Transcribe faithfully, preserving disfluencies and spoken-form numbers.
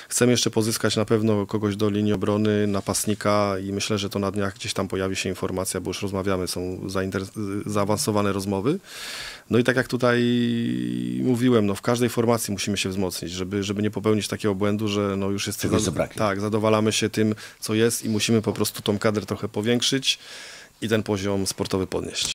Chcemy jeszcze pozyskać na pewno kogoś do linii obrony, napastnika i myślę, że to na dniach gdzieś tam pojawi się informacja, bo już rozmawiamy, są zaawansowane rozmowy. No i tak jak tutaj mówiłem, no w każdej formacji musimy się wzmocnić, żeby, żeby nie popełnić takiego błędu, że no już jest... Czegoś zabraknie. Tak, zadowalamy się tym, co jest i musimy po prostu tą kadrę trochę powiększyć i ten poziom sportowy podnieść.